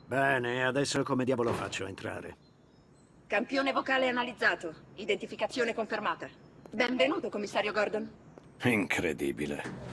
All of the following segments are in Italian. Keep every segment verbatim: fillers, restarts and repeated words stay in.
Bene, adesso come diavolo faccio a entrare? Campione vocale analizzato. Identificazione confermata. Benvenuto, commissario Gordon. Incredibile.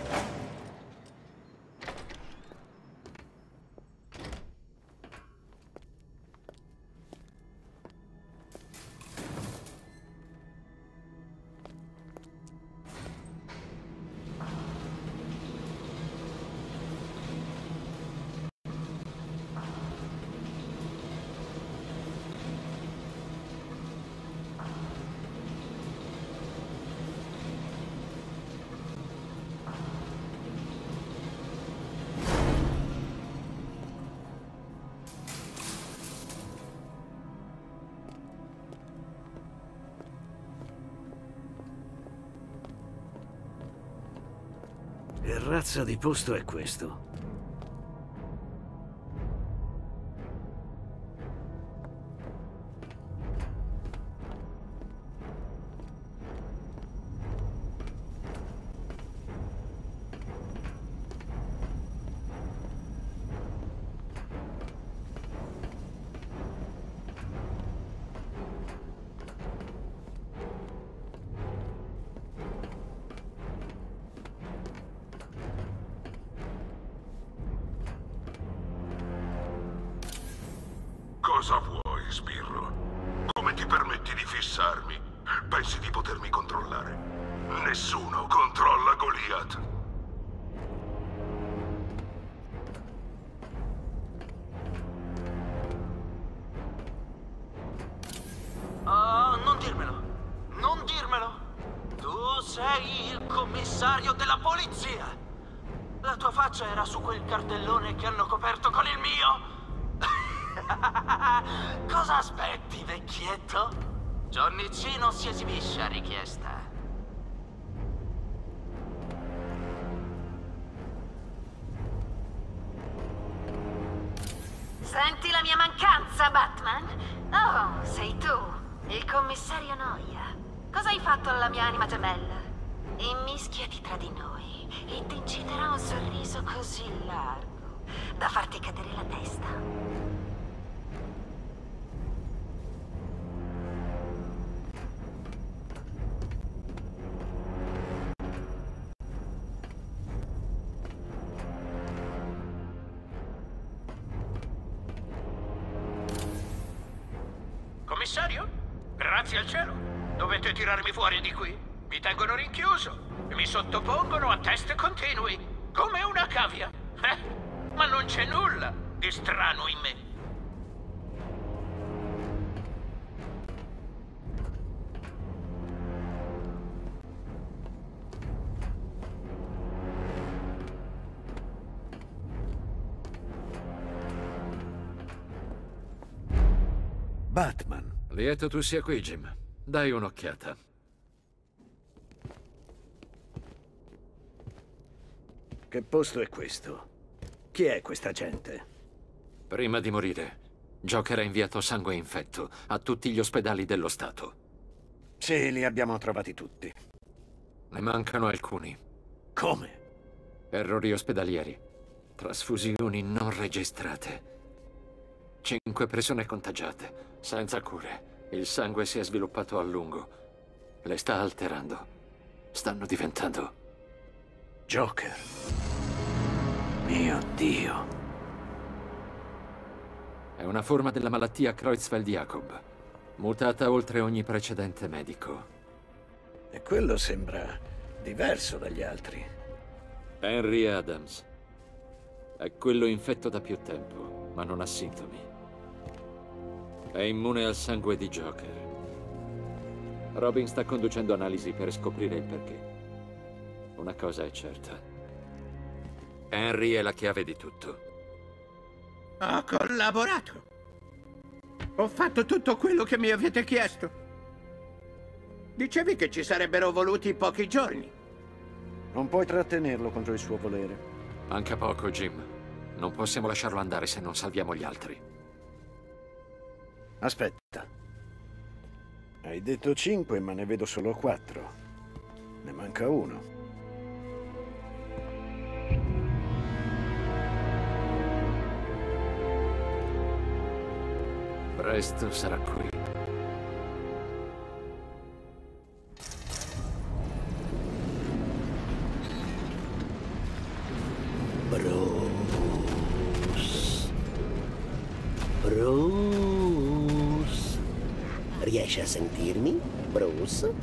Che razza di posto è questo? Cosa vuoi, sbirro? Come ti permetti di fissarmi? Pensi di potermi controllare? Nessuno controlla Goliath. Oh, non dirmelo! Non dirmelo! Tu sei il commissario della polizia! La tua faccia era su quel cartellone che hanno coperto con il mio! Cosa aspetti, vecchietto? Johnny C non si esibisce a richiesta. Senti la mia mancanza, Batman? Oh, sei tu, il commissario Noia. Cosa hai fatto alla mia anima gemella? Immischiati tra di noi e ti inciderà un sorriso così largo da farti cadere la testa. Commissario? Grazie al cielo. Dovete tirarmi fuori di qui. Mi tengono rinchiuso e mi sottopongono a test continui, come una cavia. Eh, ma non c'è nulla di strano in me. Batman. Lieto tu sia qui, Jim. Dai un'occhiata. Che posto è questo? Chi è questa gente? Prima di morire, Joker ha inviato sangue infetto a tutti gli ospedali dello Stato. Sì, li abbiamo trovati tutti. Ne mancano alcuni. Come? Errori ospedalieri. Trasfusioni non registrate. Cinque persone contagiate. Senza cure. Il sangue si è sviluppato a lungo. Le sta alterando. Stanno diventando... Joker. Mio Dio. È una forma della malattia Creutzfeldt-Jakob, mutata oltre ogni precedente medico. E quello sembra diverso dagli altri. Henry Adams. È quello infetto da più tempo, ma non ha sintomi. È immune al sangue di Joker. Robin sta conducendo analisi per scoprire il perché. Una cosa è certa. Henry è la chiave di tutto. Ho collaborato. Ho fatto tutto quello che mi avete chiesto. Dicevi che ci sarebbero voluti pochi giorni. Non puoi trattenerlo contro il suo volere. Manca poco, Jim. Non possiamo lasciarlo andare se non salviamo gli altri. Aspetta. Hai detto cinque, ma ne vedo solo quattro. Ne manca uno. Presto sarà qui. Bruce. Bruce. Riesci a sentirmi, Bruce?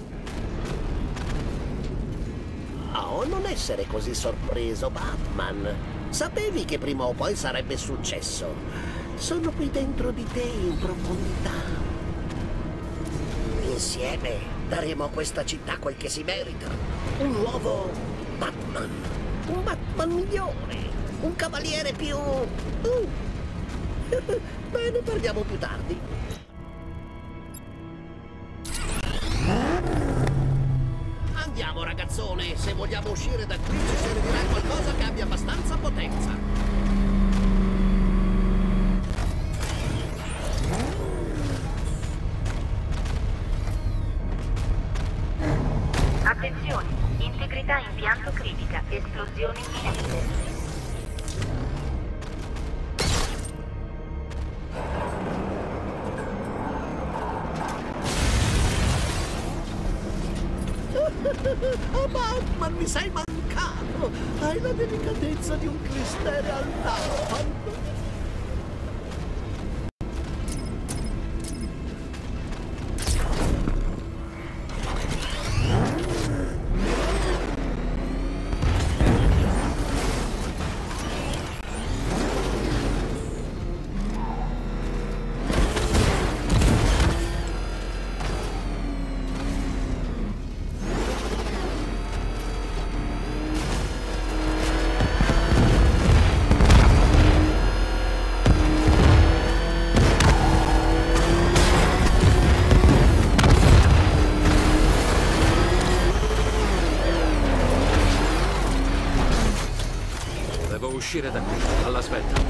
Oh, non essere così sorpreso, Batman. Sapevi che prima o poi sarebbe successo. Sono qui dentro di te, in profondità. Insieme daremo a questa città quel che si merita. Un nuovo Batman. Un Batman migliore. Un cavaliere più... Uh. Bene, parliamo più tardi. Andiamo, ragazzone. Se vogliamo uscire da qui ci servirà qualcosa che abbia abbastanza potenza. Attenzione, integrità impianto critica, esplosione imminente. Oh, Batman, mi sei mancato! Hai la delicatezza di un cristere all'alfa. Uscire da qui, alla svelta.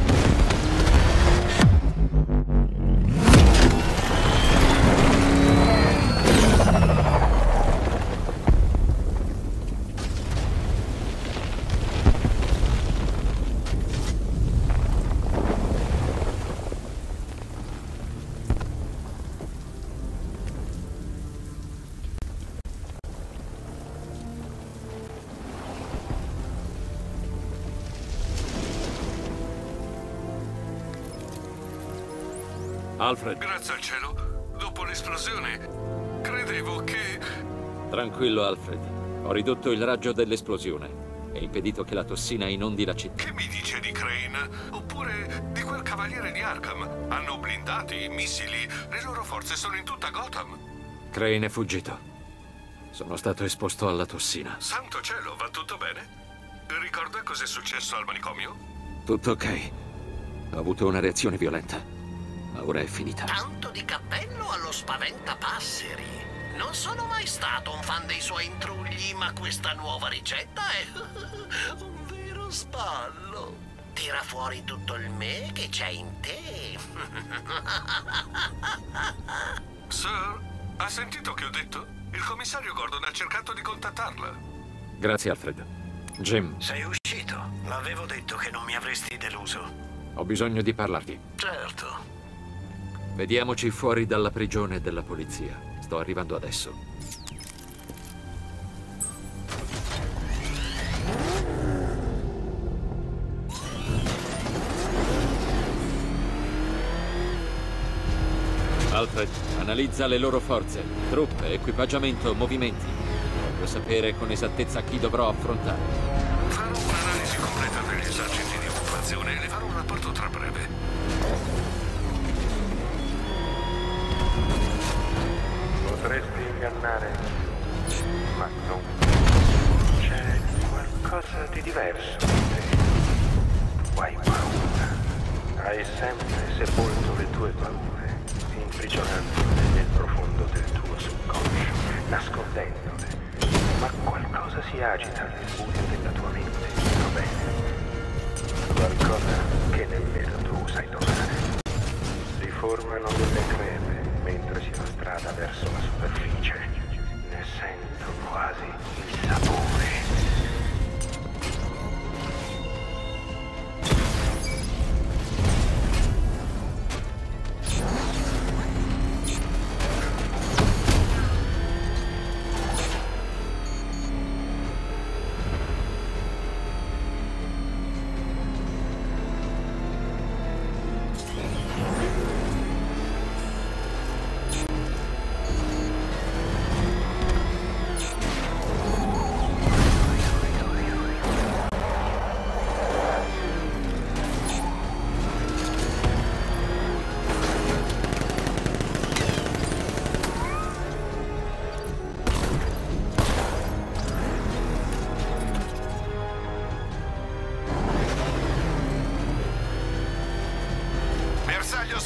Alfred. Grazie al cielo. Dopo l'esplosione, credevo che... Tranquillo, Alfred. Ho ridotto il raggio dell'esplosione e impedito che la tossina inondi la città. Che mi dice di Crane? Oppure di quel cavaliere di Arkham? Hanno blindati, missili. Le loro forze sono in tutta Gotham. Crane è fuggito. Sono stato esposto alla tossina. Santo cielo, va tutto bene? Ricorda cos'è successo al manicomio? Tutto ok. Ho avuto una reazione violenta. Ma ora è finita. Tanto di cappello allo spaventapasseri. Non sono mai stato un fan dei suoi intrugli, ma questa nuova ricetta è un vero spallo. Tira fuori tutto il me che c'è in te. Sir, ha sentito che ho detto? Il commissario Gordon ha cercato di contattarla. Grazie, Alfred. Jim. Sei uscito. L'avevo detto che non mi avresti deluso. Ho bisogno di parlarti. Certo. Vediamoci fuori dalla prigione della polizia. Sto arrivando adesso. Alfred, analizza le loro forze, truppe, equipaggiamento, movimenti. Voglio sapere con esattezza chi dovrò affrontare. Farò un'analisi completa degli eserciti di occupazione e le farò un rapporto tra breve. Potresti ingannare, ma non. C'è qualcosa di diverso in te. Hai paura. Hai sempre sepolto le tue paure, imprigionandole nel profondo del tuo subconscio, nascondendole. Ma qualcosa si agita nel buio della tua mente, va bene? Qualcosa che nemmeno tu sai dov'è. Si formano delle crepe mentre si fa strada verso la superficie. Ne sento quasi il sapore.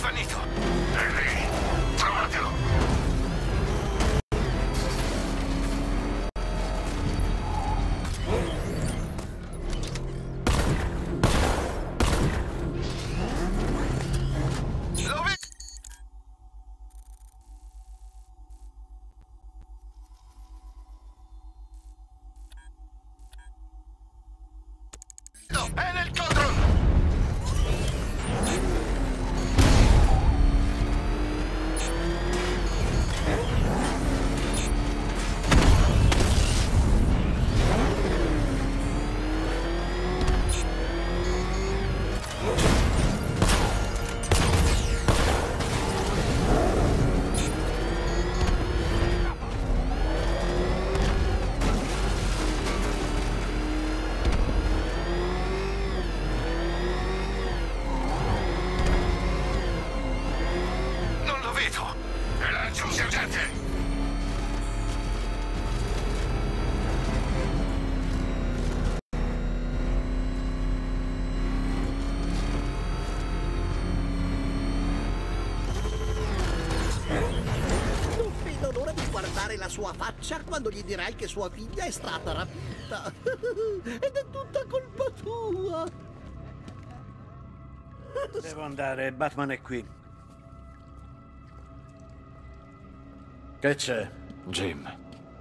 svanito. È lì. Trovatelo. Lo vedo. È nel controllo. La sua faccia quando gli dirai che sua figlia è stata rapita. Ed è tutta colpa tua. Devo andare, Batman è qui. Che c'è? Jim.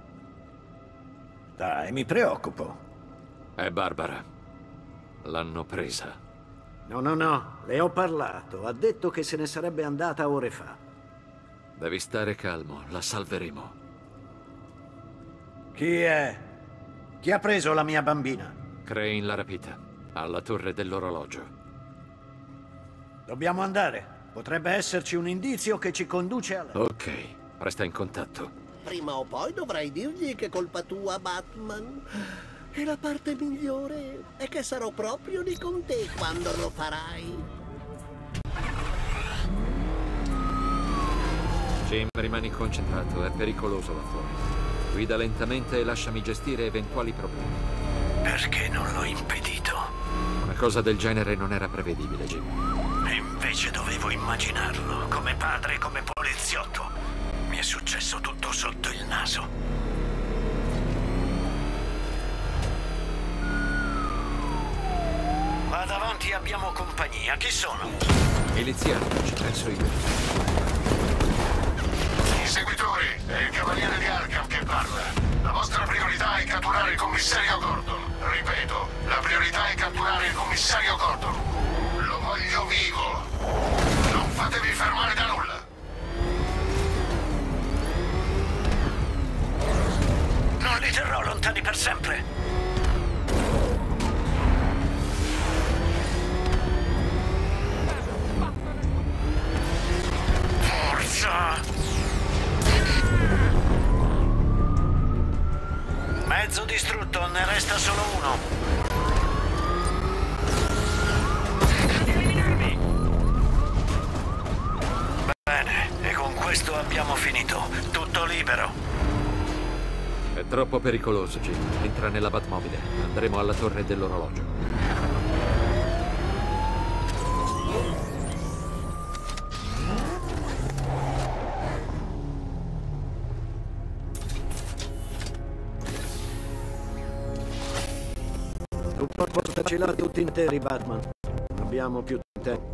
Dai, mi preoccupo. È Barbara. L'hanno presa. No, no, no, le ho parlato. Ha detto che se ne sarebbe andata ore fa. Devi stare calmo, la salveremo. Chi è? Chi ha preso la mia bambina? Crane l'ha rapita, alla torre dell'orologio. Dobbiamo andare. Potrebbe esserci un indizio che ci conduce a... Ok, resta in contatto. Prima o poi dovrai dirgli che è colpa tua, Batman. E la parte migliore è che sarò proprio lì con te quando lo farai. Jim, rimani concentrato, è pericoloso là fuori. Guida lentamente e lasciami gestire eventuali problemi. Perché non l'ho impedito? Una cosa del genere non era prevedibile, Jim. E invece dovevo immaginarlo, come padre, come poliziotto. Mi è successo tutto sotto il naso. Ma davanti abbiamo compagnia. Chi sono? Miliziani, ci penso io. I seguitori, è il Cavaliere di Arkham che parla. La vostra priorità è catturare il commissario Gordon. Ripeto, la priorità è catturare il commissario Gordon. Lo voglio vivo. Non fatevi fermare da nulla. Non li terrò lontani per sempre. Forza! Mezzo distrutto, ne resta solo uno. Bene, e con questo abbiamo finito. Tutto libero. È troppo pericoloso, Jim. Entra nella Batmobile. Andremo alla torre dell'orologio. Portaci là tutti interi, Batman. Non abbiamo più tempo.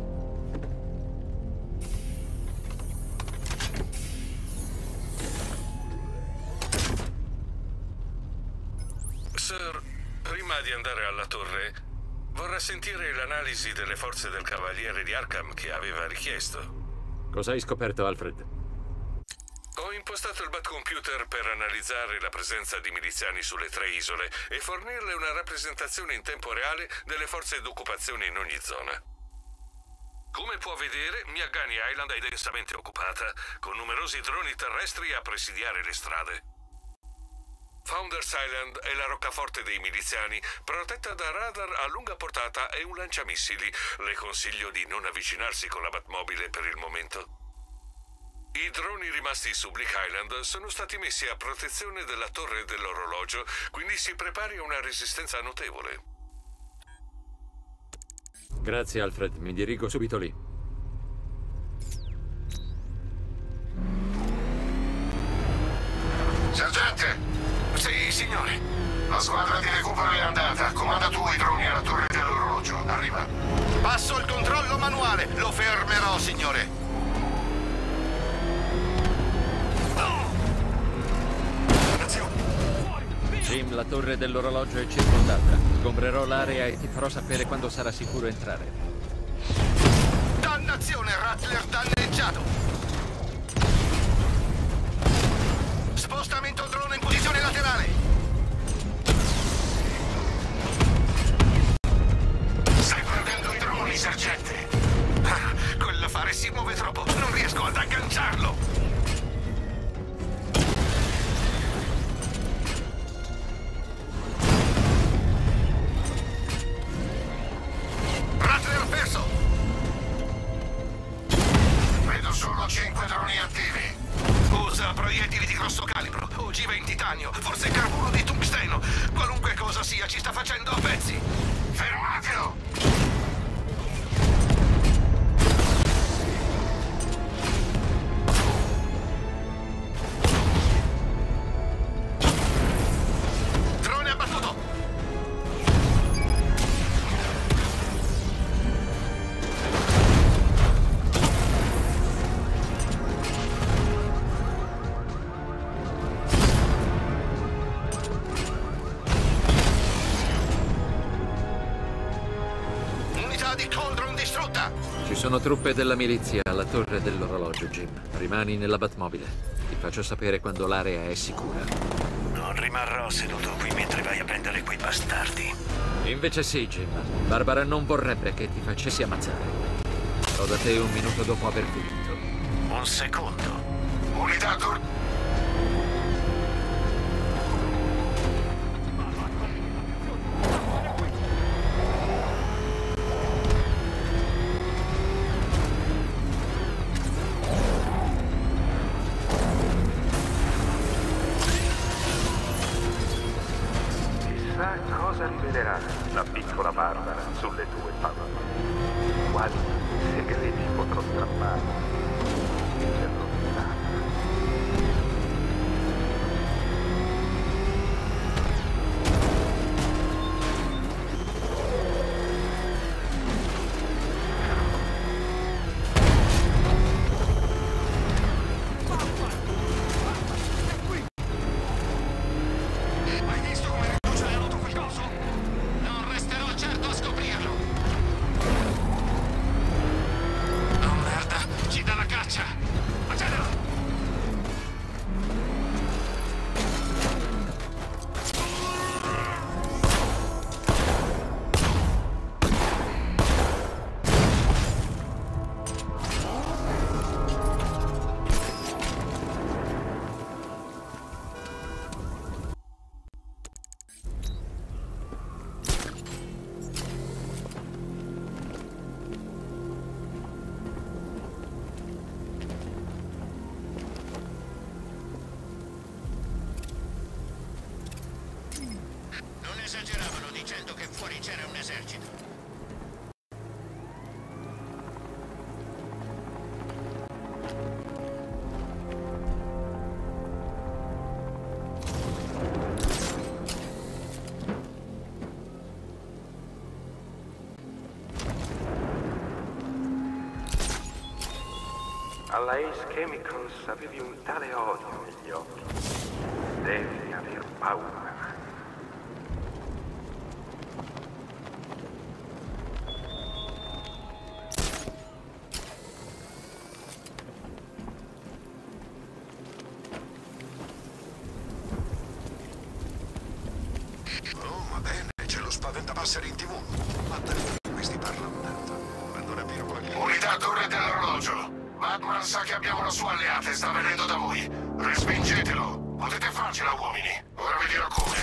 Sir, prima di andare alla torre, vorrei sentire l'analisi delle forze del Cavaliere di Arkham che aveva richiesto. Cosa hai scoperto, Alfred? Ho impostato il Batcomputer per analizzare la presenza di miliziani sulle tre isole e fornirle una rappresentazione in tempo reale delle forze d'occupazione in ogni zona. Come può vedere, Miagani Island è densamente occupata, con numerosi droni terrestri a presidiare le strade. Founders Island è la roccaforte dei miliziani, protetta da radar a lunga portata e un lanciamissili. Le consiglio di non avvicinarsi con la Batmobile per il momento. I droni rimasti su Bleak Island sono stati messi a protezione della torre dell'orologio, quindi si prepari a una resistenza notevole. Grazie, Alfred. Mi dirigo subito lì. Rat? Sì, signore. La squadra di recupero è andata. Comanda tu i droni alla torre dell'orologio. Arriva. Passo il controllo manuale. Lo fermerò, signore. Jim, la torre dell'orologio è circondata. Sgombrerò l'area e ti farò sapere quando sarà sicuro entrare. Dannazione, Rattler danneggiato! Spostamento drone in posizione laterale! Stai perdendo i droni, sergente! Ah, quell'affare si muove troppo, non riesco ad agganciarlo! Rattler perso! Vedo solo cinque droni attivi. Usa proiettili di grosso calibro, ogiva in titanio, forse carburo di tungsteno. Qualunque cosa sia, ci sta facendo a pezzi. Fermatelo! Drone abbattuto! Di Cauldron distrutta! Ci sono truppe della milizia alla torre dell'orologio, Jim. Rimani nella Batmobile. Ti faccio sapere quando l'area è sicura. Non rimarrò seduto qui mentre vai a prendere quei bastardi. Invece sì, Jim. Barbara non vorrebbe che ti facessi ammazzare. Ho da te un minuto dopo aver finito. Un secondo. Unità tor... Chissà cosa rivelerà la piccola Barbara sulle tue paure. Quali segreti potrò strappare per lontana. Hai visto come riduce le auto quel coso? Non resterò certo a scoprirlo. Oh merda, ci dà la caccia. Accelera! Non esageravano dicendo che fuori c'era un esercito. Alla Ace Chemicals avevi un tale odio negli occhi. Devi aver paura. Oh, ma bene, c'è lo spaventapasseri in tv. Ma da come sti parlano tanto? Quando la piroglia... Unità torre dell'orologio. Batman sa che abbiamo una sua alleata e sta venendo da voi. Respingetelo. Potete farcela, uomini. Ora vi dirò come.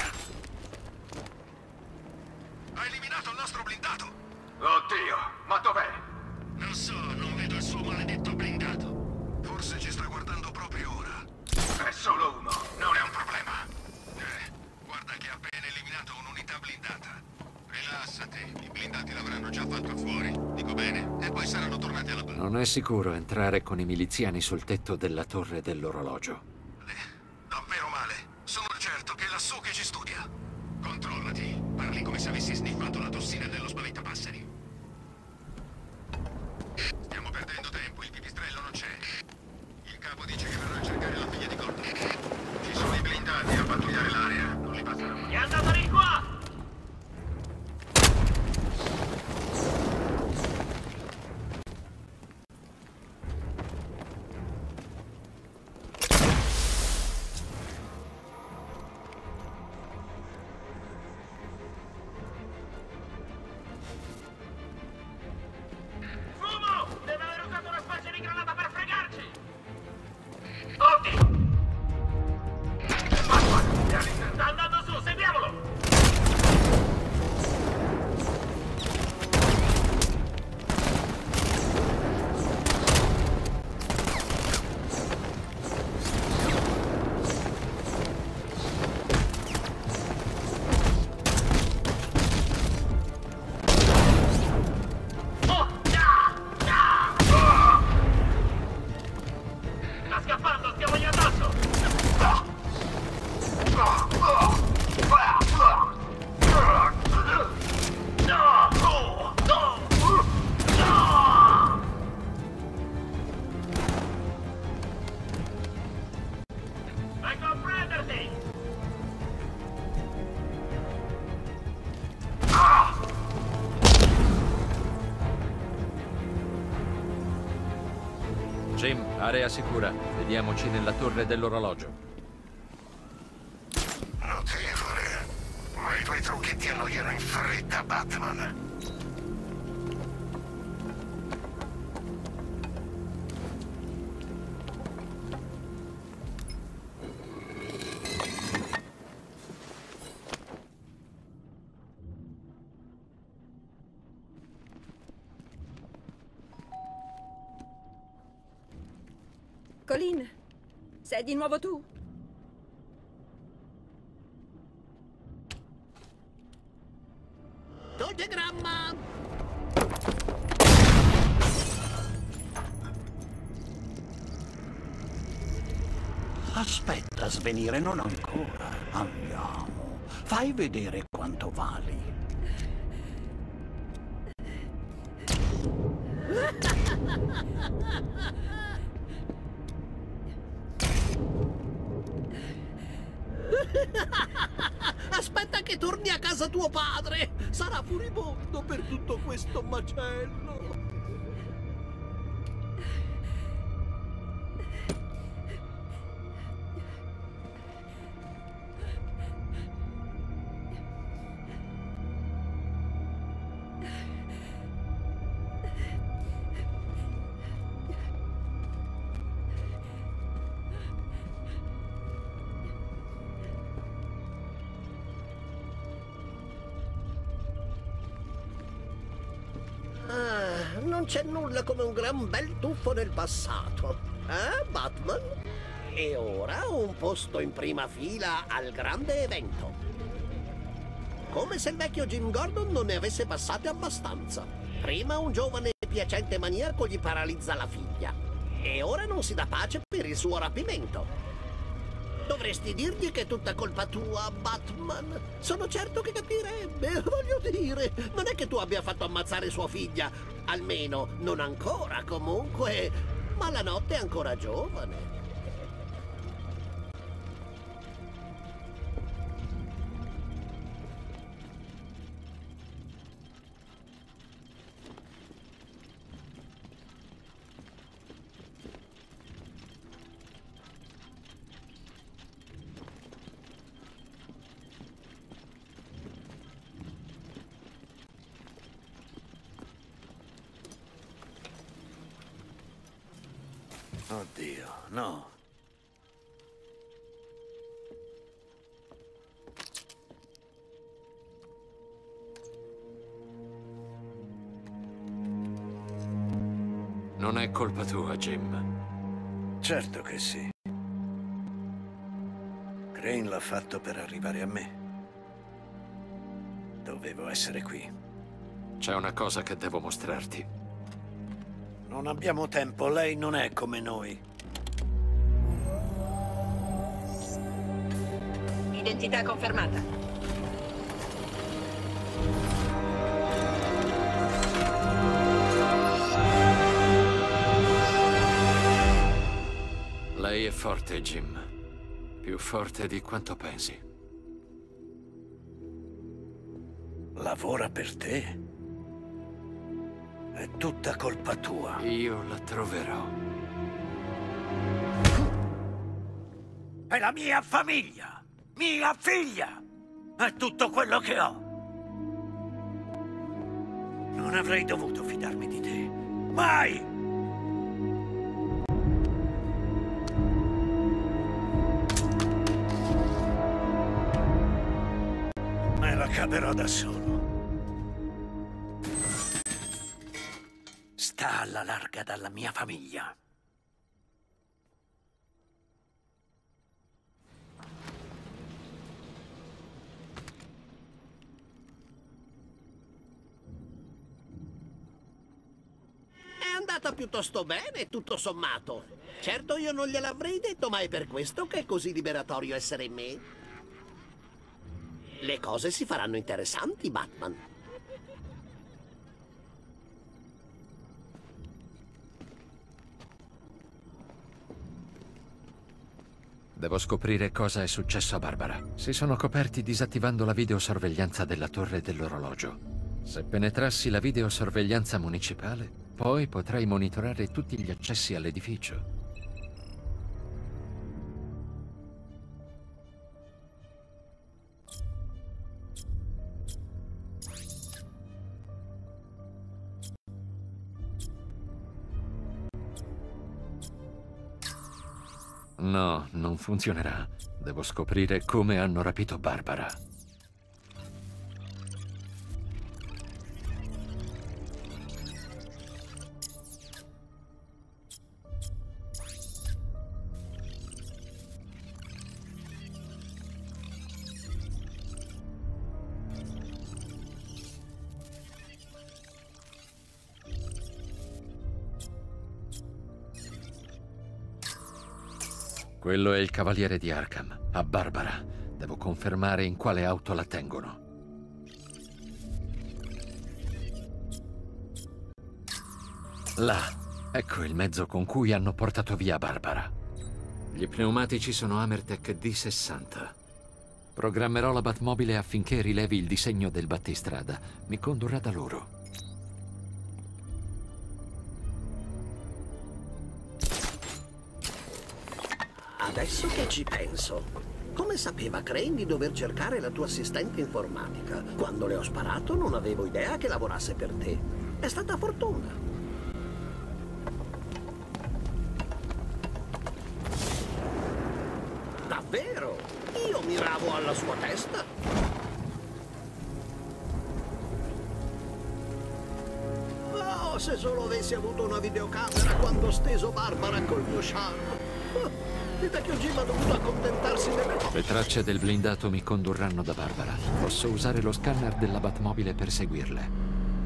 Ha eliminato il nostro blindato. Oddio, ma dov'è? Non so, non vedo il suo maledetto blindato. Forse ci sta guardando proprio ora. È solo uno, non è un problema. Eh, guarda che ha appena eliminato un'unità blindata. Rilassati, i blindati l'avranno già fatto fuori. Dico bene, e poi saranno tornati alla base. Non è sicuro entrare con i miliziani sul tetto della torre dell'orologio. Davvero male. Sono Area sicura. Vediamoci nella torre dell'orologio. Notevole. Ma i tuoi trucchetti annoiano in fretta, Batman. Colin, sei di nuovo tu? Dolcegramma! Aspetta, svenire, non ancora. Andiamo. Fai vedere quanto vali. Aspetta che torni a casa tuo padre! Sarà furibondo per tutto questo macello! Ah, non c'è nulla come un gran bel tuffo nel passato. Eh, Batman? E ora un posto in prima fila al grande evento. Come se il vecchio Jim Gordon non ne avesse passate abbastanza. Prima un giovane e piacente maniaco gli paralizza la figlia. E ora non si dà pace per il suo rapimento. Dovresti dirgli che è tutta colpa tua, Batman. Sono certo che capirebbe. Voglio dire, non è che tu abbia fatto ammazzare sua figlia. Almeno, non ancora, comunque. Ma la notte è ancora giovane. Oddio, no. Non è colpa tua, Jim. Certo che sì. Crane l'ha fatto per arrivare a me. Dovevo essere qui. C'è una cosa che devo mostrarti. Non abbiamo tempo, lei non è come noi. Identità confermata. Lei è forte, Jim. Più forte di quanto pensi. Lavora per te? È tutta colpa tua. Io la troverò. È la mia famiglia! Mia figlia! È tutto quello che ho! Non avrei dovuto fidarmi di te. Mai! Me la caverò da solo. Sta alla larga dalla mia famiglia. È andata piuttosto bene, tutto sommato. Certo io non gliel'avrei detto, ma è per questo che è così liberatorio essere me. Le cose si faranno interessanti, Batman. Devo scoprire cosa è successo a Barbara. Si sono coperti disattivando la videosorveglianza della torre dell'orologio. Se penetrassi la videosorveglianza municipale, poi potrei monitorare tutti gli accessi all'edificio. No, non funzionerà. Devo scoprire come hanno rapito Barbara. Quello è il Cavaliere di Arkham, a Barbara. Devo confermare in quale auto la tengono. Là, ecco il mezzo con cui hanno portato via Barbara. Gli pneumatici sono Amertec D sessanta. Programmerò la Batmobile affinché rilevi il disegno del battistrada. Mi condurrà da loro. Adesso che ci penso, come sapeva Crane di dover cercare la tua assistente informatica? Quando le ho sparato non avevo idea che lavorasse per te. È stata fortuna. Davvero? Io miravo alla sua testa. Oh, se solo avessi avuto una videocamera quando ho steso Barbara col mio charme. Il vecchio Jim ha dovuto accontentarsi delle cose. Le tracce del blindato mi condurranno da Barbara. Posso usare lo scanner della Batmobile per seguirle.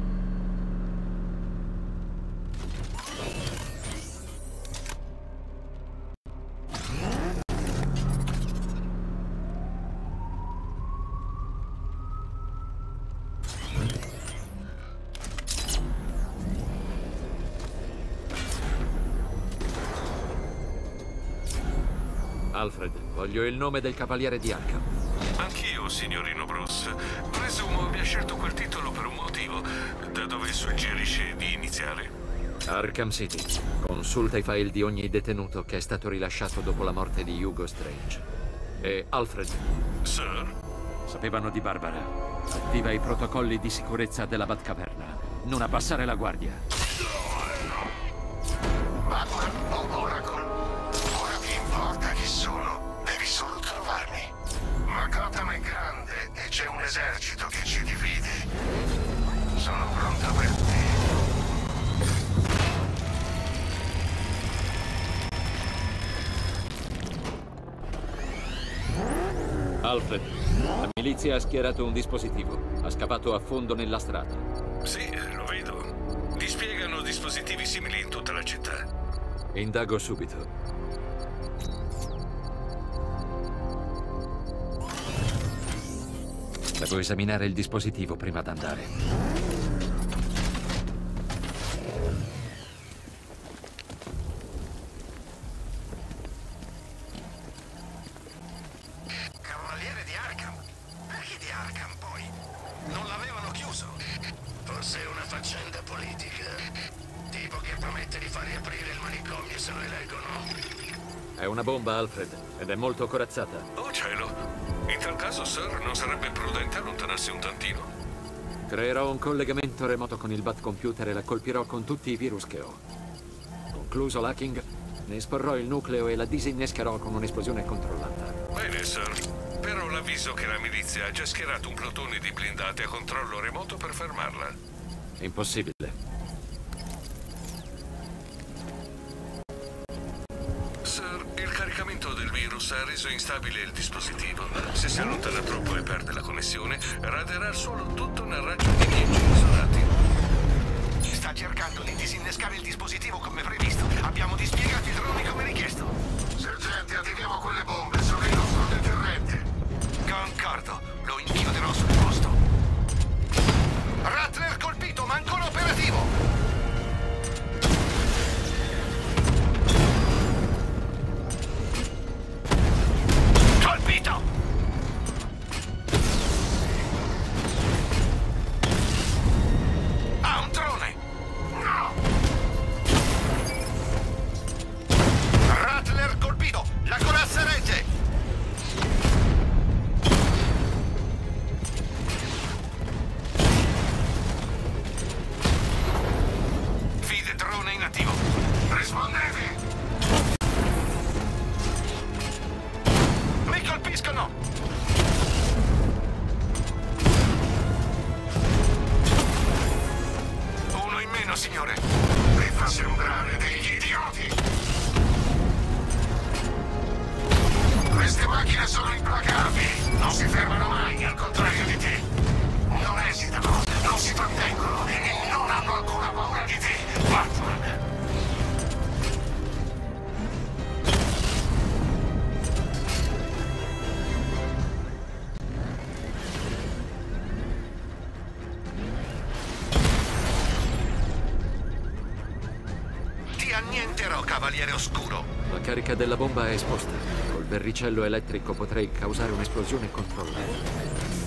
Alfred, voglio il nome del Cavaliere di Arkham. Anch'io, signorino Bruce. Presumo abbia scelto quel titolo per un motivo. Da dove suggerisce di iniziare? Arkham City. Consulta i file di ogni detenuto che è stato rilasciato dopo la morte di Hugo Strange. E Alfred. Sir? Sapevano di Barbara. Attiva i protocolli di sicurezza della Batcaverna. Non abbassare la guardia. Batman o Oracle? Ora ti importa chi sono? Devi solo trovarmi. Ma Gotham è grande e c'è un esercito che ci divide. Sono pronto per te. Alfred, la milizia ha schierato un dispositivo. Ha scavato a fondo nella strada. Sì, lo vedo. Dispiegano dispositivi simili in tutta la città. Indago subito. Devo esaminare il dispositivo prima d'andare. Cavaliere di Arkham? Perché di Arkham poi? Non l'avevano chiuso? Forse è una faccenda politica. Tipo che promette di far riaprire il manicomio se lo eleggono. È una bomba, Alfred, ed è molto corazzata. Oh cielo! In tal caso, sir, non sarebbe prudente allontanarsi un tantino? Creerò un collegamento remoto con il Batcomputer e la colpirò con tutti i virus che ho. Concluso l'hacking, ne esporrò il nucleo e la disinnescherò con un'esplosione controllata. Bene, sir. Però l'avviso che la milizia ha già schierato un plotone di blindati a controllo remoto per fermarla. Impossibile. Sir, il caricamento del virus ha reso instabile il dispositivo. Se si allontana troppo e perde la connessione, raderà il suolo tutto nel raggio di dieci isolati. Sta cercando di disinnescare il dispositivo come previsto. Abbiamo dispiegato i droni come richiesto. Sergente, attiviamo quelle bombe, sono il nostro deterrente. Concordo, lo inchioderò sul posto. Rattler colpito, ma ancora operativo. Colpito! signore. Mi fa sembrare degli idioti. Queste macchine sono implacabili. Non si fermano mai, al contrario di te. Non esitano, non si trattengono e non hanno alcuna paura di te, Batman. Ti annienterò, Cavaliere Oscuro. La carica della bomba è esposta. Col verricello elettrico potrei causare un'esplosione controllata.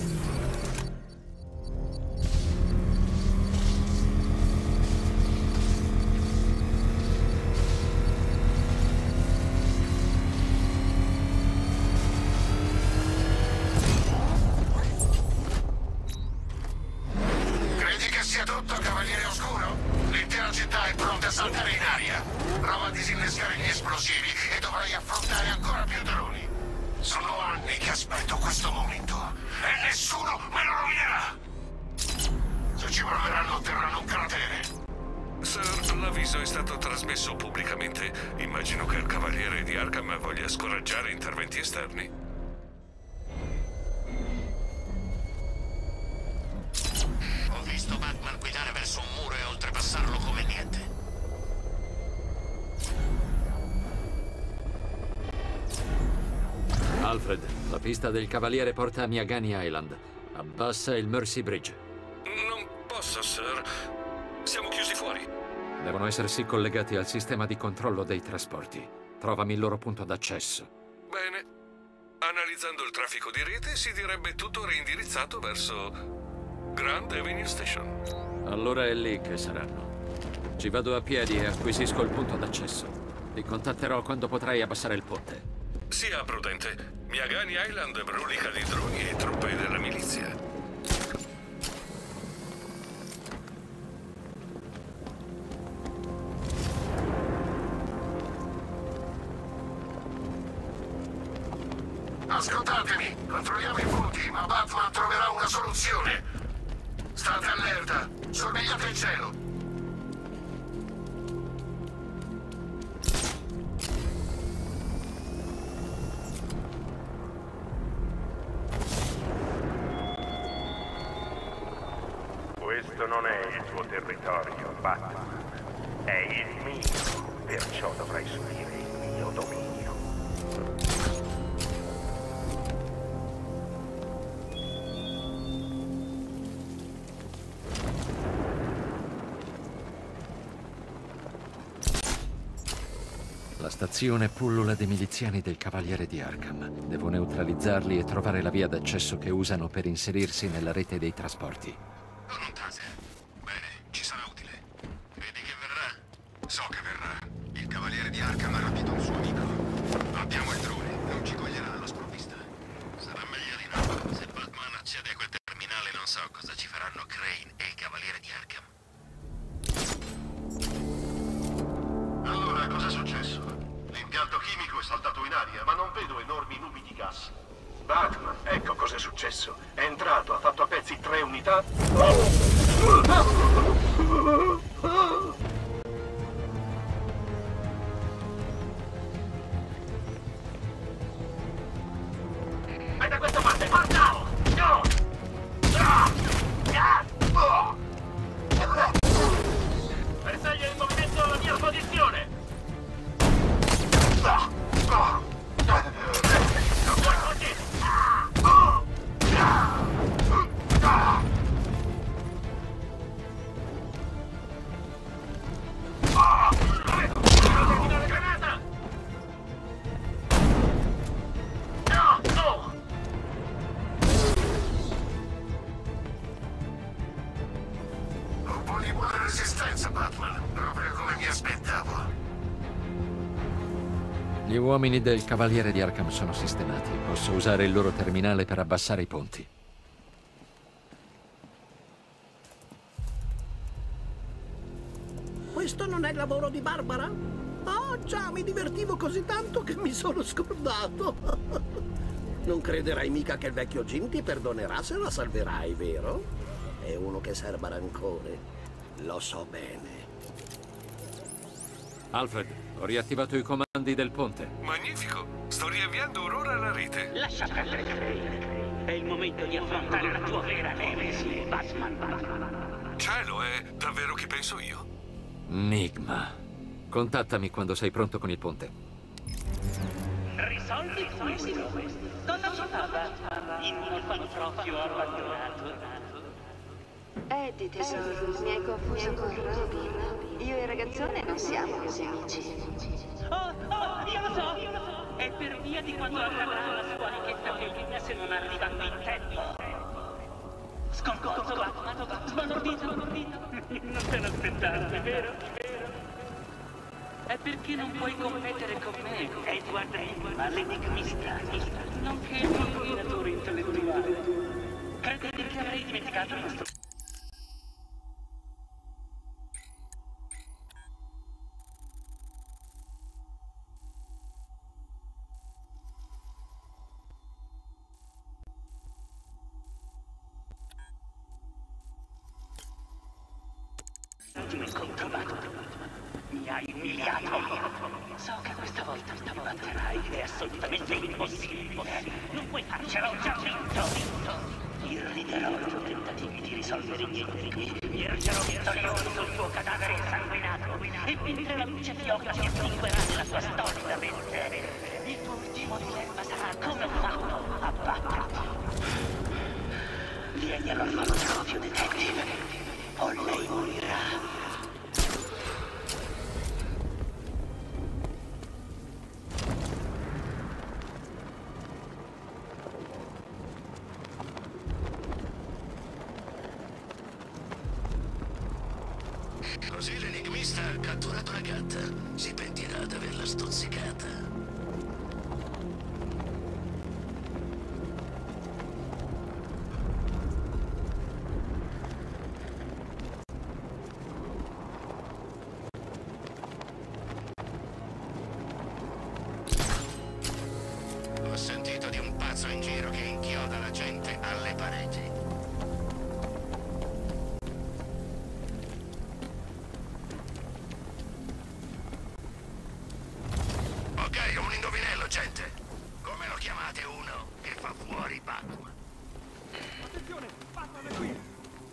Credi che sia tutto, Cavaliere Oscuro? L'intera città è pronta a saltare in aria. Prova a disinnescare gli esplosivi e dovrai affrontare ancora più droni. Sono anni che aspetto questo momento e nessuno me lo rovinerà. Se ci proveranno otterranno un cratere. Sir, l'avviso è stato trasmesso pubblicamente. Immagino che il Cavaliere di Arkham voglia scoraggiare interventi esterni. Ho visto Batman guidare verso un muro e oltrepassarlo come niente. Alfred, la pista del Cavaliere porta a Miagani Island. Abbassa il Mercy Bridge. Non posso, sir. Siamo chiusi fuori. Devono essersi collegati al sistema di controllo dei trasporti. Trovami il loro punto d'accesso. Bene. Analizzando il traffico di rete, si direbbe tutto reindirizzato verso Grand Avenue Station. Allora è lì che saranno. Ci vado a piedi e acquisisco il punto d'accesso. Ti contatterò quando potrai abbassare il ponte. Sia prudente. Miagani Island brulica di droni e truppe della milizia. Ascoltatemi, controlliamo i punti, ma Batman troverà una soluzione. State allerta, sorvegliate il cielo. Questo non è il tuo territorio, Batman. È il mio, perciò dovrai subire il mio dominio. La stazione pullula dei miliziani del Cavaliere di Arkham. Devo neutralizzarli e trovare la via d'accesso che usano per inserirsi nella rete dei trasporti. Con un taser. Bene, ci sarà utile. Credi che verrà? So che verrà. Il Cavaliere di Arkham ha rapito un suo amico. Abbiamo il drone, non ci coglierà alla sprovvista. Sarà meglio di no. Se Batman accede a quel terminale non so cosa ci faranno Crane e il Cavaliere di Arkham. Allora, cosa è successo? L'impianto chimico è saltato in aria, ma non vedo enormi nubi di gas. Batman, ecco cosa è successo. È entrato, ha fatto a pezzi tre unità. È da questa parte, partiamo! No! Bersaglio in movimento alla mia posizione! Non puoi fuggire! Terminale granata! No! No! Un po' di buona resistenza, Batman. Proprio come mi aspettavo. Gli uomini del Cavaliere di Arkham sono sistemati. Posso usare il loro terminale per abbassare i ponti. Questo non è il lavoro di Barbara? Ah, già, mi divertivo così tanto che mi sono scordato. Non crederai mica che il vecchio Jim ti perdonerà se la salverai, vero? È uno che serba rancore. Lo so bene. Alfred, ho riattivato i comandi del ponte. Magnifico! Sto riavviando or ora la rete. Lascia perdere, Crane. È il momento di affrontare la tua vera nemesi, Batman. Cielo, è davvero chi penso io? Enigma. Contattami quando sei pronto con il ponte. Risolvi questo. Donna ci fa Batman in un orfanotrofio abbandonato. Eddie, tesoro, mi hai confuso con Robin. Io e il ragazzone non siamo così amici. Oh, oh, io lo so, io lo so. È per via di quando accadrà la sua amichetta femmina se non arrivano in tempo. Sconcorso, Batman, sbalordito, sbalordito. Non te l'aspettavi, vero? È perché non puoi competere con me, Edward Enigma, l'enigmista, nonché il mio dominatore intellettuale. Credete che avrei dimenticato il nostro... Ultimo incontro, Batman. Mi hai umiliato. So che questa volta ti batterai, è assolutamente impossibile. Non puoi farcela, ho già vinto. Irriderò i tuoi tentativi di risolvere i miei enigmi. Mi ergerò vittorioso sul tuo cadavere insanguinato. E mentre la luce fioca si estinguerà nella tua stolida mente, il tuo ultimo dilemma sarà come ho fatto a batterti. Vieni all'orfanotrofio, detective, o lei morirà. Così l'enigmista ha catturato la gatta. Si pentirà di averla stuzzicata. Ho sentito di un pazzo in giro che inchioda la gente alle pareti. Ok, ho un indovinello, gente. Come lo chiamate uno che fa fuori Batman? Attenzione, Batman è qui.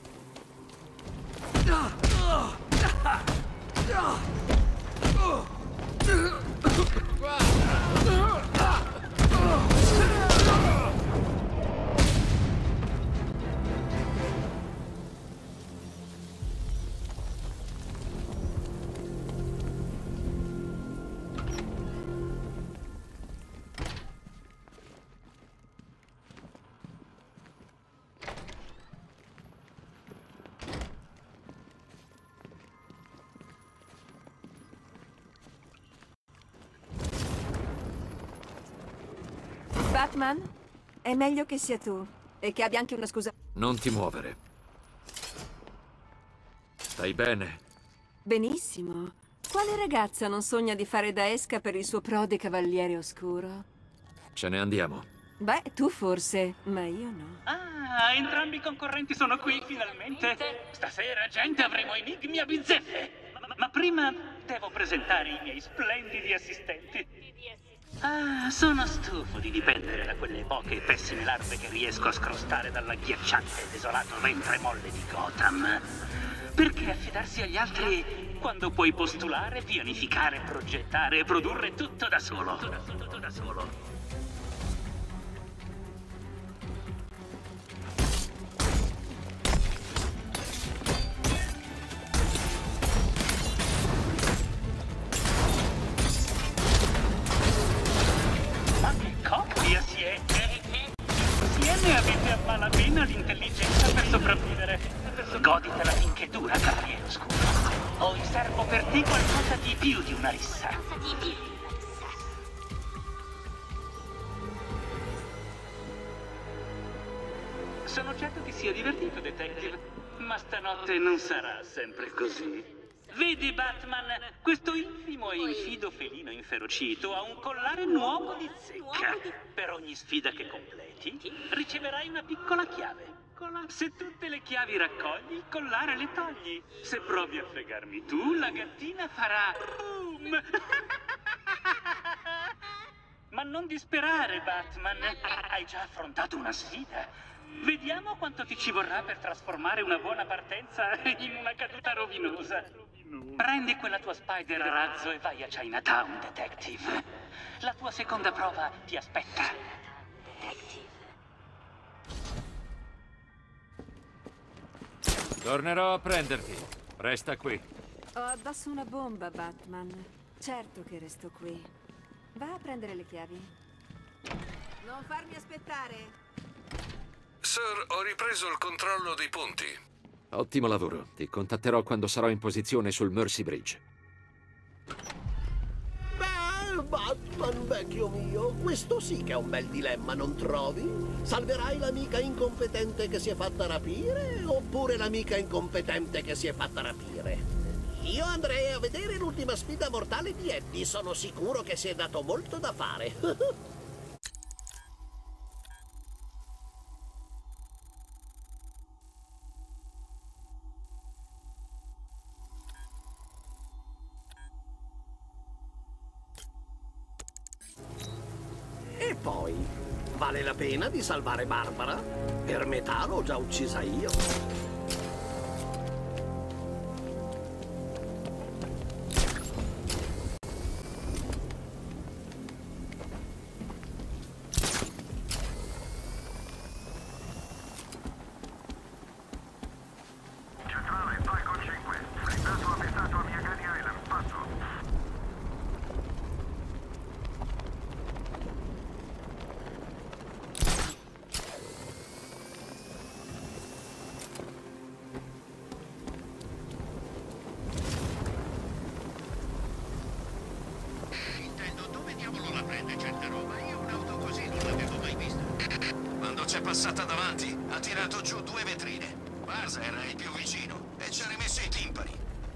Batman? È meglio che sia tu. E che abbia anche una scusa. Non ti muovere. Stai bene? Benissimo. Quale ragazza non sogna di fare da esca per il suo prode cavaliere oscuro? Ce ne andiamo. Beh, tu forse, ma io no. Ah, entrambi i concorrenti sono qui, finalmente. Stasera, gente, avremo enigmi a bizzeffe. Ma, ma prima devo presentare i miei splendidi assistenti. Ah, sono stufo di dipendere da quelle poche e pessime larve che riesco a scrostare dall'agghiacciante e desolato ventre molle di Gotham. Perché affidarsi agli altri quando puoi postulare, pianificare, progettare e produrre tutto da solo? Tutto da, tutto da solo. Ma che coppia siete? Insieme avete a malapena l'intelligenza per sopravvivere. Goditela finché dura, cavaliere oscuro. O in serbo per te qualcosa di più di una rissa. Sono certo ti sia divertito, detective, ma stanotte non sarà sempre così. Vedi, Batman, questo infimo e infido felino inferocito ha un collare nuovo di zecca. Per ogni sfida che completi, riceverai una piccola chiave. coccola. Se tutte le chiavi raccogli, il collare le togli. Se provi a fregarmi tu, la gattina farà boom. Ma non disperare, Batman. Hai già affrontato una sfida. Vediamo quanto ti ci vorrà per trasformare una buona partenza in una caduta rovinosa. Prendi quella tua Spider razzo e vai a Chinatown, Detective. La tua seconda prova ti aspetta. Detective. Tornerò a prenderti. Resta qui. Ho addosso una bomba, Batman. Certo che resto qui. Va a prendere le chiavi. Non farmi aspettare. Sir, ho ripreso il controllo dei ponti. Ottimo lavoro. Ti contatterò quando sarò in posizione sul Mercy Bridge. Beh, Batman, vecchio mio, questo sì che è un bel dilemma, non trovi? Salverai l'amica incompetente che si è fatta rapire oppure l'amica incompetente che si è fatta rapire? Io andrei a vedere l'ultima sfida mortale di Eddie. Sono sicuro che si è dato molto da fare. E poi, vale la pena di salvare Barbara? Per metà l'ho già uccisa io. Passata davanti, ha tirato giù due vetrine. Barza era il più vicino e ci ha rimesso i timpani.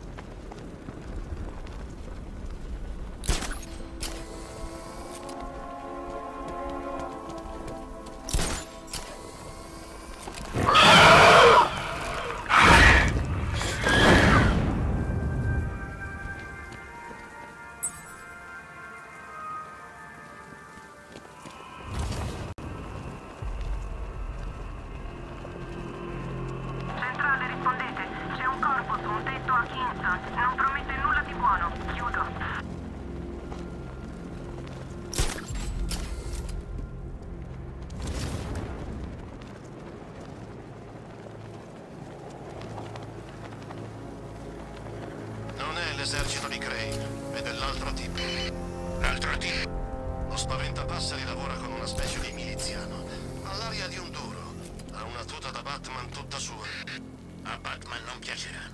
L'esercito di Crane è dell'altro tipo. L'altro tipo? Lo spaventapasseri lavora con una specie di miliziano. Ha l'aria di un duro. Ha una tuta da Batman tutta sua. A Batman non piacerà.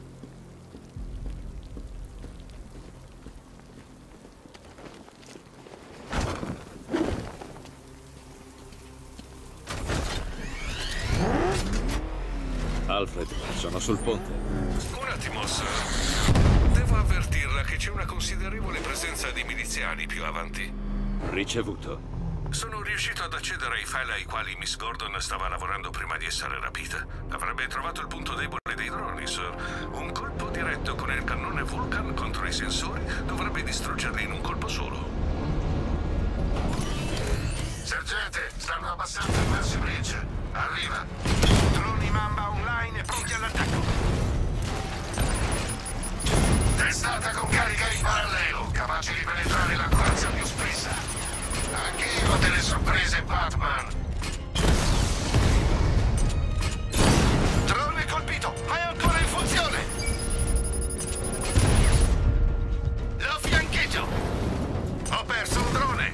Alfred, sono sul ponte. Un attimo, sir. Devo avvertirla che c'è una considerevole presenza di miliziani più avanti. Ricevuto. Sono riuscito ad accedere ai file ai quali Miss Gordon stava lavorando prima di essere rapita. Avrebbe trovato il punto debole dei droni, sir. Un colpo diretto con il cannone Vulcan contro i sensori dovrebbe distruggerli in un colpo solo. Sergente, stanno abbassando il Mercy Bridge. Arriva. Droni Mamba online e pronti all'attacco. Testata con carica in parallelo, capace di penetrare la corazza più spessa. Anche io ho delle sorprese, Batman. Drone colpito, ma è ancora in funzione. Lo fiancheggio. Ho perso un drone.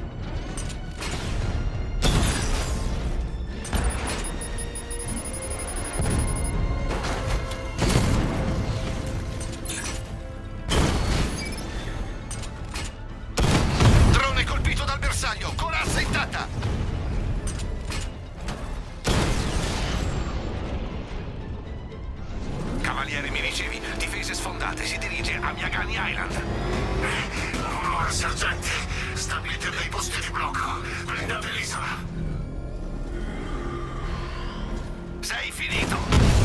Corazza intatta! Cavaliere, mi ricevi? Difese sfondate, si dirige a Miagani Island. Ora, sergente, stabilite dei posti di blocco. Prendete l'isola. Sei finito.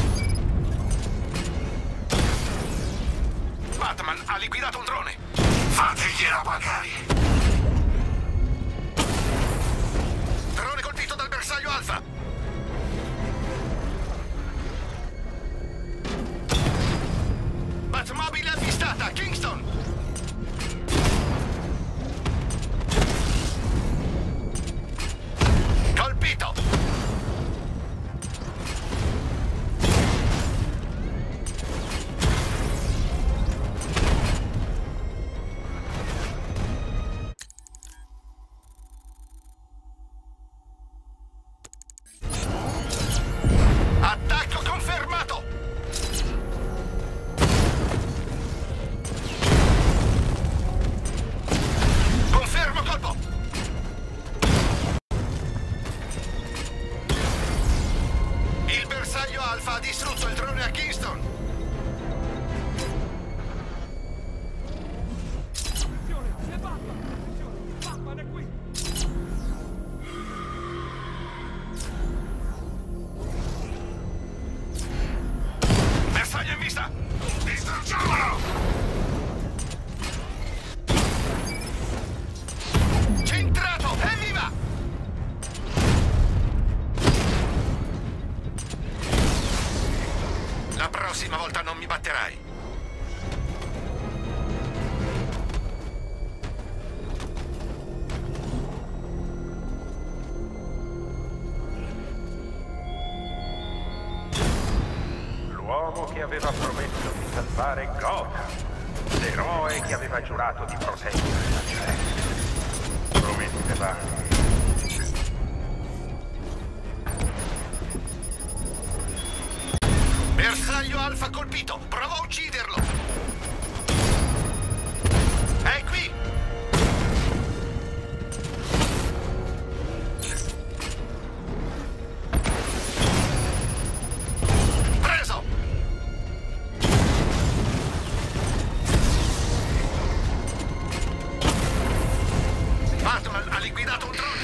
Batman ha liquidato un drone. Fategliela pagare. Drone colpito dal bersaglio Alfa. Batmobile avvistata, Kingston. Colpito. Attacco confermato. Confermo colpo. Il bersaglio Alfa ha distrutto il drone a Kingston. Attenzione, c'è Batman! Attenzione, Batman è qui! Bersaglio in vista. Distruggiamolo! Centrato! Evviva! La prossima volta non mi batterai. L'uomo che aveva promesso di salvare Gotham. L'eroe che aveva giurato di proteggere la gente. Prometteva. Bersaglio Alfa colpito! Provo a ucciderlo! È qui! Preso! Batman ha liquidato un drone!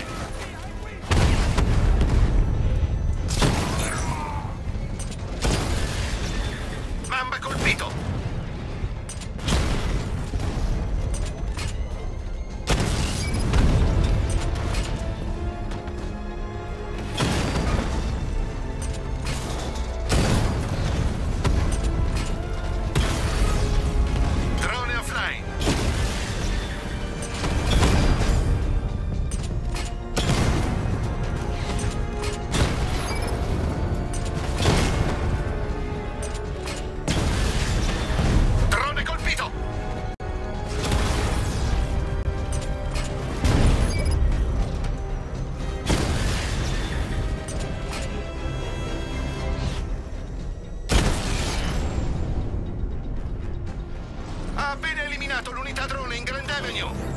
Mamba colpito! Drone offline! Drone colpito! Ha appena eliminato l'unità drone in Grand Avenue!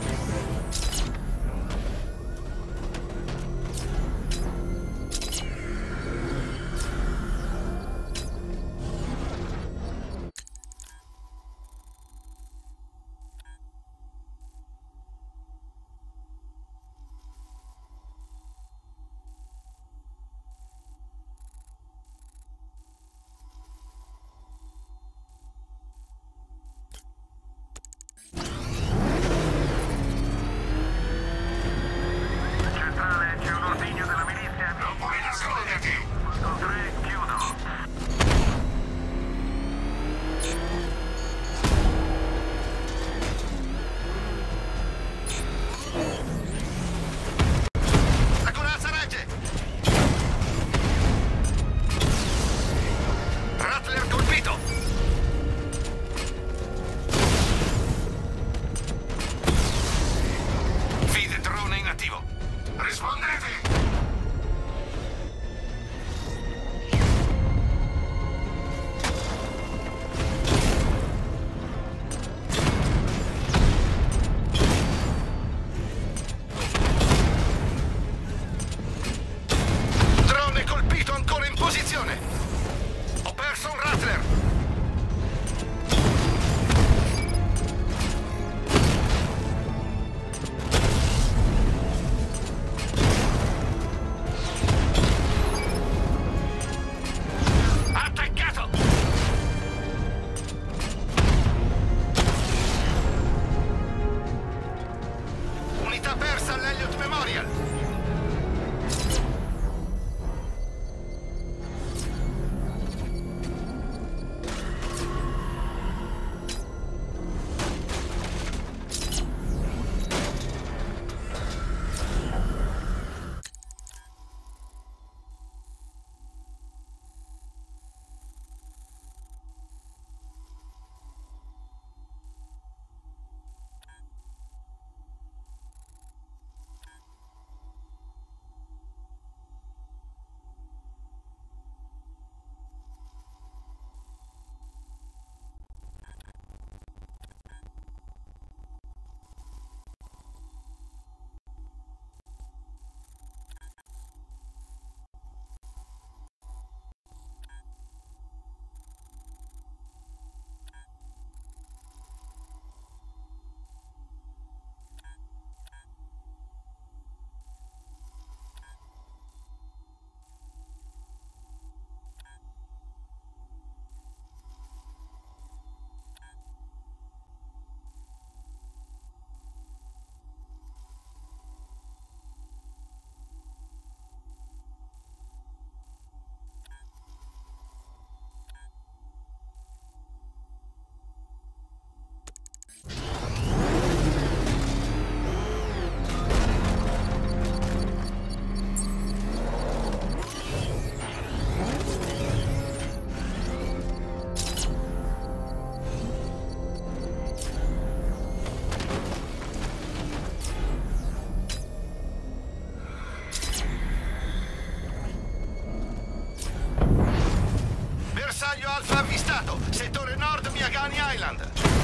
Settore nord, Miagani Island.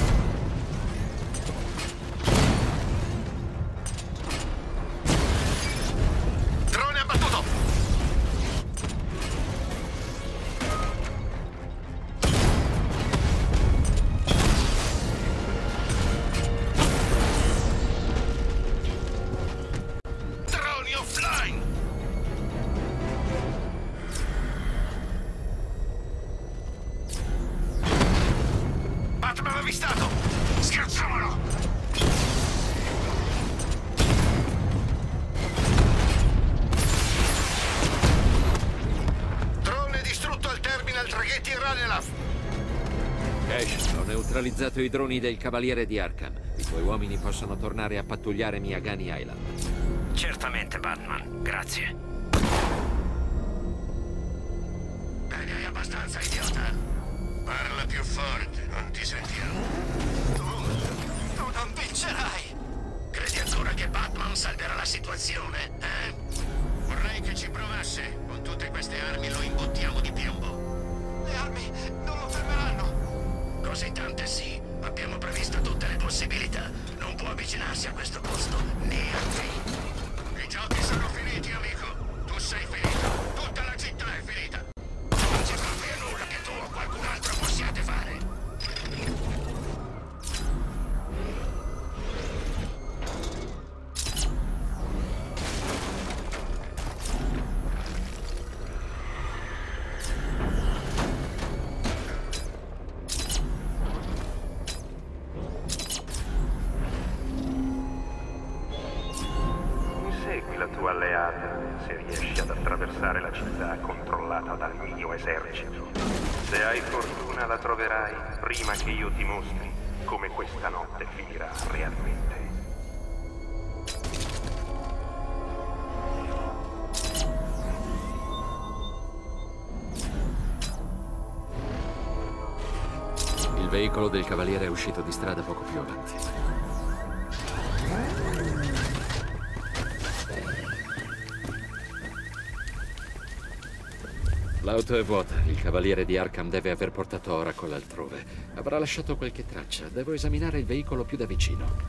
Drone abbattuto. Droni offline. Batman avvistato. Schiacciamolo. Drone distrutto al terminal traghetti e Ranelagh. Cash, ho neutralizzato i droni del Cavaliere di Arkham. I tuoi uomini possono tornare a pattugliare Miagani Island. Certamente, Batman. Grazie. Ne hai abbastanza, idiota? Parla più forte, non ti sentiamo. Tu, tu non vincerai! Credi ancora che Batman salverà la situazione, eh? Vorrei che ci provasse. Con tutte queste armi lo imbottiamo di piombo. Le armi non lo fermeranno. Così tante sì. Abbiamo previsto tutte le possibilità. Non può avvicinarsi a questo posto, neanche. I giochi sono finiti, amico. Tu sei finito. Tutta la città è finita. Non c'è proprio nulla che tu o qualcun altro possiate fare. Segui la tua alleata se riesci ad attraversare la città controllata dal mio esercito. Se hai fortuna la troverai prima che io ti mostri come questa notte finirà realmente. Il veicolo del Cavaliere è uscito di strada poco più avanti. L'auto è vuota. Il Cavaliere di Arkham deve aver portato Oracle altrove. Avrà lasciato qualche traccia. Devo esaminare il veicolo più da vicino.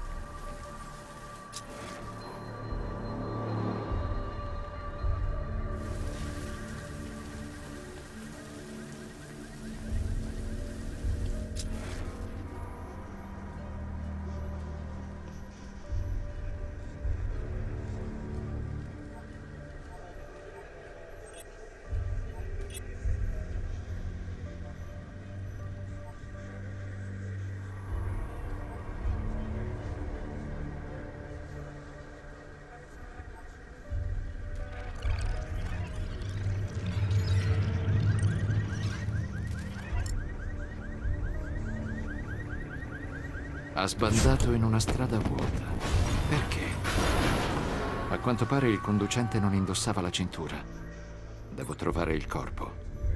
Ha sbandato in una strada vuota. Perché? A quanto pare il conducente non indossava la cintura. Devo trovare il corpo.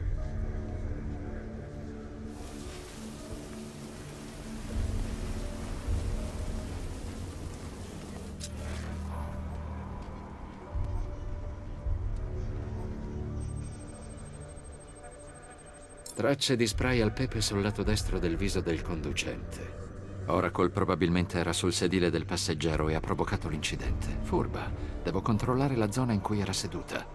Tracce di spray al pepe sul lato destro del viso del conducente. Oracle probabilmente era sul sedile del passeggero e ha provocato l'incidente. Furba. Devo controllare la zona in cui era seduta.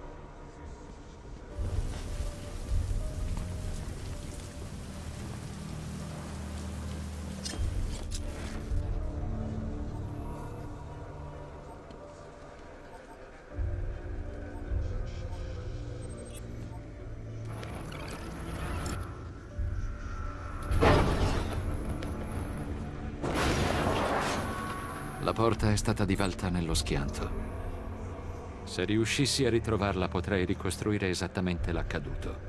La porta è stata divalta nello schianto. Se riuscissi a ritrovarla potrei ricostruire esattamente l'accaduto.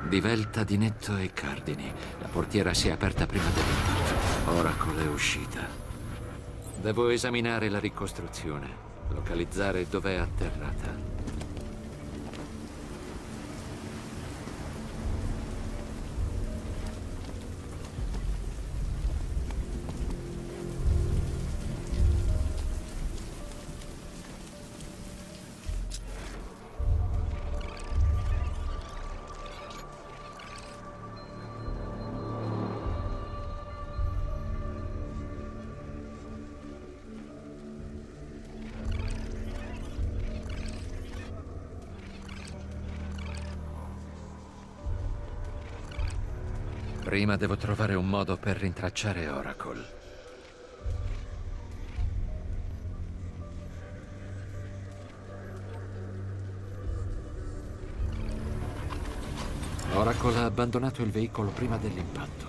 Divelta di netto e cardini. La portiera si è aperta prima dell'impatto. Oracle è uscita. Devo esaminare la ricostruzione, localizzare dove è atterrata. Prima devo trovare un modo per rintracciare Oracle. Oracle ha abbandonato il veicolo prima dell'impatto.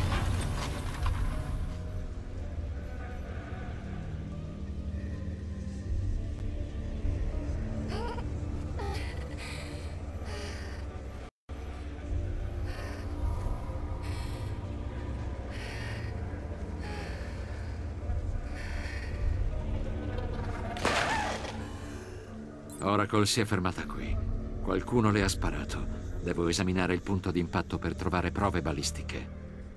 Oracle si è fermata qui. Qualcuno le ha sparato. Devo esaminare il punto di impatto per trovare prove balistiche.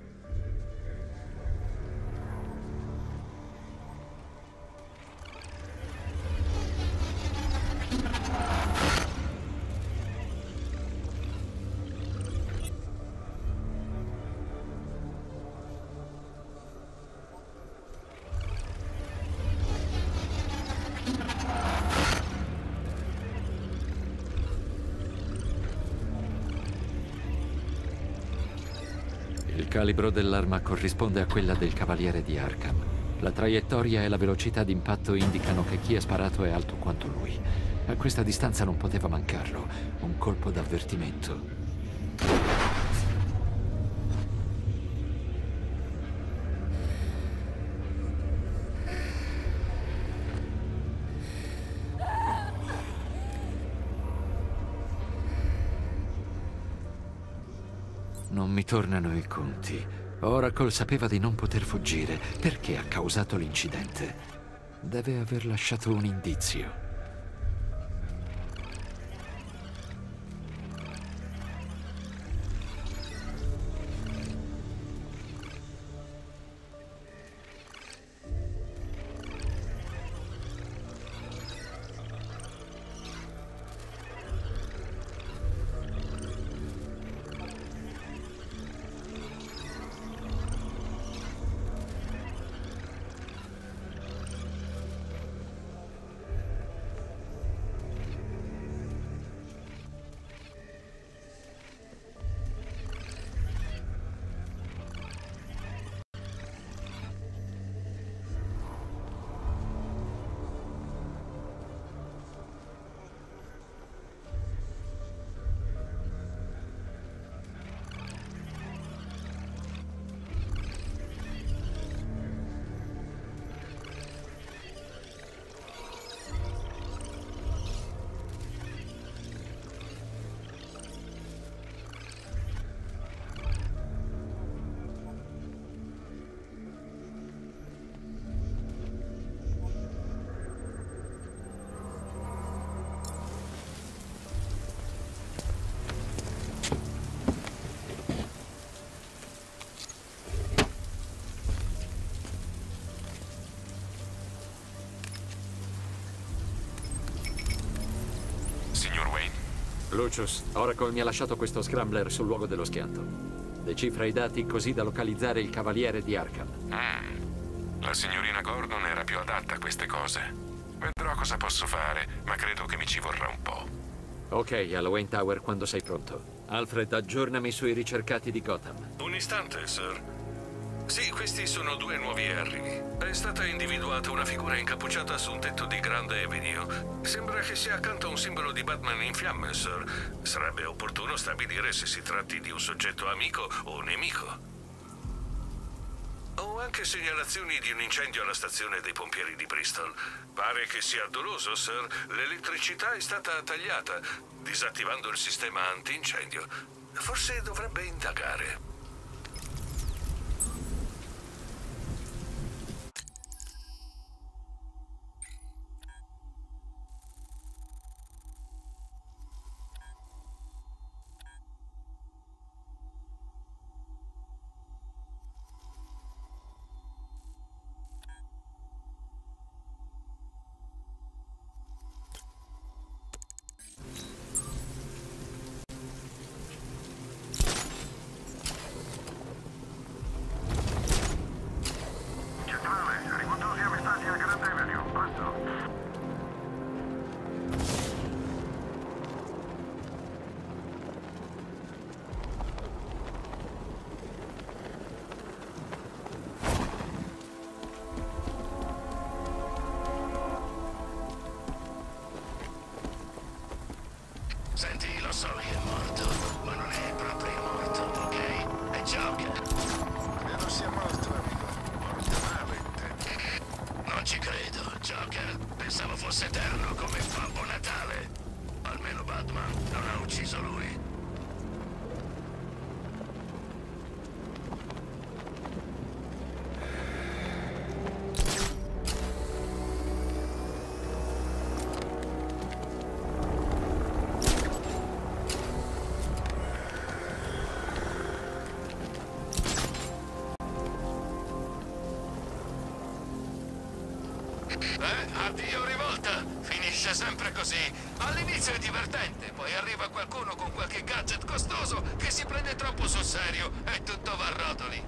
Il calibro dell'arma corrisponde a quella del Cavaliere di Arkham. La traiettoria e la velocità d'impatto indicano che chi ha sparato è alto quanto lui. A questa distanza non poteva mancarlo. Un colpo d'avvertimento. Non mi tornano i conti. Oracle sapeva di non poter fuggire. Perché ha causato l'incidente? Deve aver lasciato un indizio. Lucius, Oracle mi ha lasciato questo scrambler sul luogo dello schianto. Decifra i dati così da localizzare il Cavaliere di Arkham. Mm. La signorina Gordon era più adatta a queste cose. Vedrò cosa posso fare, ma credo che mi ci vorrà un po'. Ok, alla Wayne Tower quando sei pronto. Alfred, aggiornami sui ricercati di Gotham. Un istante, sir. Sì, questi sono due nuovi arrivi. È stata individuata una figura incappucciata su un tetto di Grande Avenue. Sembra che sia accanto a un simbolo di Batman in fiamme, sir. Sarebbe opportuno stabilire se si tratti di un soggetto amico o nemico. Ho anche segnalazioni di un incendio alla stazione dei pompieri di Bristol. Pare che sia doloso, sir. L'elettricità è stata tagliata, disattivando il sistema antincendio. Forse dovrebbe indagare. Senti, lo so che è morto, ma non è proprio morto, ok? È Joker. Credo sia morto, amico. Morto male, intendi? Non ci credo, Joker. Pensavo fosse eterno come Babbo Natale. Almeno Batman non ha ucciso lui. Eh, addio rivolta! Finisce sempre così. All'inizio è divertente, poi arriva qualcuno con qualche gadget costoso che si prende troppo sul serio e tutto va a rotoli.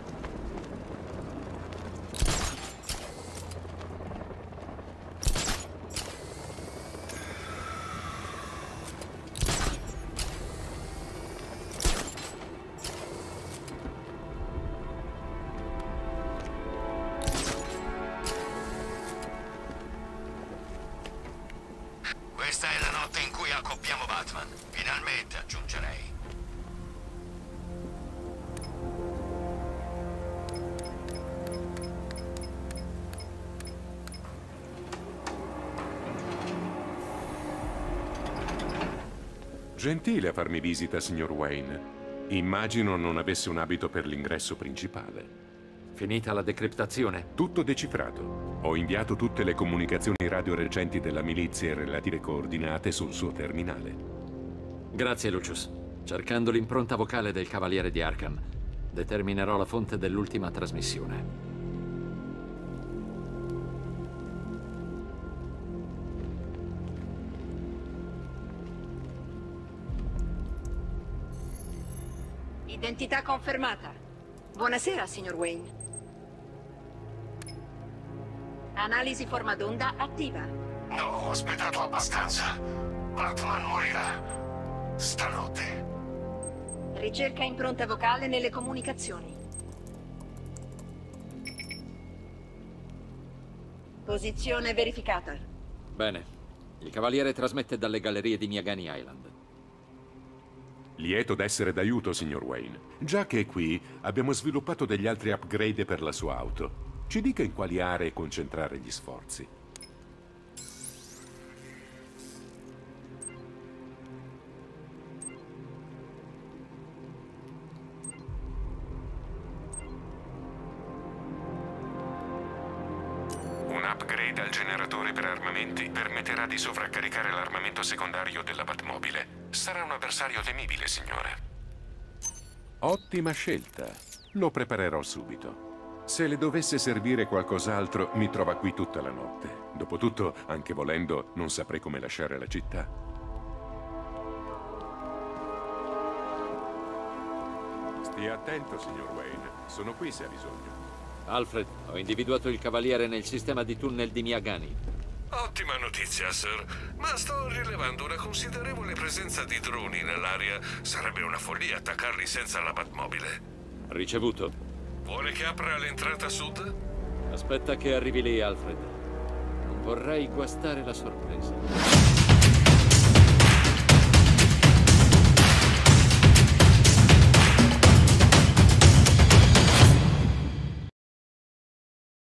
Questa è la notte in cui accoppiamo Batman. Finalmente, aggiungerei. Gentile a farmi visita, signor Wayne. Immagino non avesse un abito per l'ingresso principale. Finita la decriptazione? Tutto decifrato. Ho inviato tutte le comunicazioni radio reggenti della milizia e relative coordinate sul suo terminale. Grazie, Lucius. Cercando l'impronta vocale del Cavaliere di Arkham, determinerò la fonte dell'ultima trasmissione. Identità confermata. Buonasera, signor Wayne. Analisi forma d'onda attiva. No, ho aspettato abbastanza. Batman morirà. Stanotte. Ricerca impronta vocale nelle comunicazioni. Posizione verificata. Bene. Il Cavaliere trasmette dalle gallerie di Miagani Island. Lieto d'essere d'aiuto, signor Wayne. Già che è qui, abbiamo sviluppato degli altri upgrade per la sua auto. Ci dica in quali aree concentrare gli sforzi. Un upgrade al generatore per armamenti permetterà di sovraccaricare l'armamento secondario della Batmobile. Sarà un avversario temibile, signore. Ottima scelta. Lo preparerò subito. Se le dovesse servire qualcos'altro, mi trova qui tutta la notte. Dopotutto, anche volendo, non saprei come lasciare la città. Stia attento, signor Wayne. Sono qui se ha bisogno. Alfred, ho individuato il Cavaliere nel sistema di tunnel di Miagani. Ottima notizia, sir. Ma sto rilevando una considerevole presenza di droni nell'area. Sarebbe una follia attaccarli senza la Batmobile. Ricevuto. Vuole che apra l'entrata sud? Aspetta che arrivi lì, Alfred. Non vorrei guastare la sorpresa.